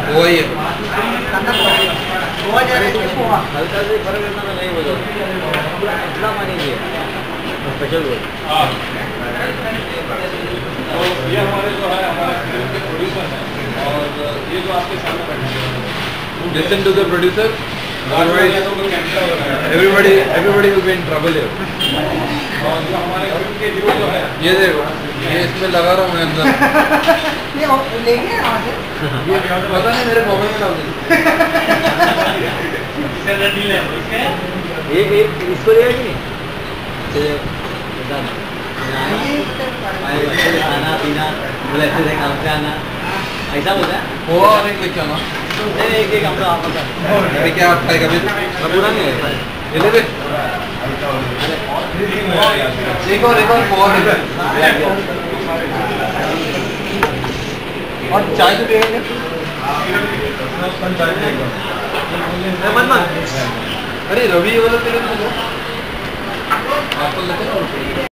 वही है। हल्का से फर्क रहता तो नहीं बोलो, इतना पानी नहीं है स्पेशल रोल। तो ये हमारे जो है हमारे प्रोड्यूसर हैं, और ये जो आपके सामने बैठे हैं, Listen to the producer. everybody Everybody will be in trouble here. और जो हमारे फिल्म के हीरो जो है, ये देखो, ये इसमें लगा रहा हूँ मैं अंदर। ये लेंगे आगे। ये पता नहीं मेरे मोबाइल में डाल दे। ये इसको देगा कि नहीं? खाना पीना बोले ऐसे से काम पे आना ऐसा बोलता है वो और एक लेके आना। एक एक हम लोग आप बता अरे क्या आप खाएगा फिर? पूरा नहीं है ये ले दे। एक और बहुत है। और चाय तो पिएगा क्या? अरे रवि वाला तेरे को आपको लेते हैं।